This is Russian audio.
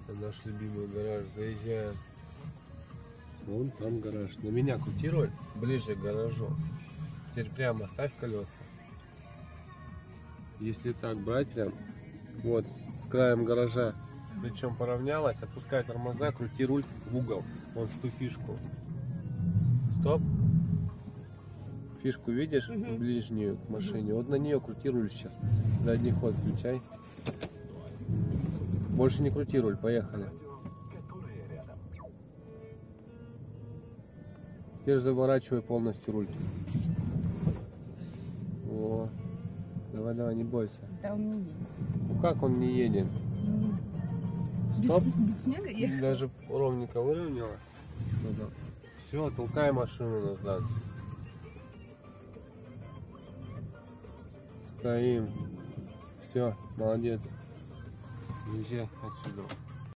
Наш любимый гараж. Заезжаем. Вон там гараж. На меня крути руль ближе к гаражу. Теперь прямо ставь колеса. Если так брать прям, вот с краем гаража, причем поравнялась, опускай тормоза, крути руль в угол. Вон в ту фишку. Стоп. Фишку видишь? Ближнюю к машине. Вот на нее крути руль сейчас. Задний ход включай. Больше не крути руль, поехали. Теперь заворачивай полностью руль. О, давай, давай, не бойся. Да он не едет. Ну как он не едет? Стоп. Без снега ехать? Даже ровненько выровняла. Все, толкай машину назад. Стоим. Все, молодец. Езжай отсюда.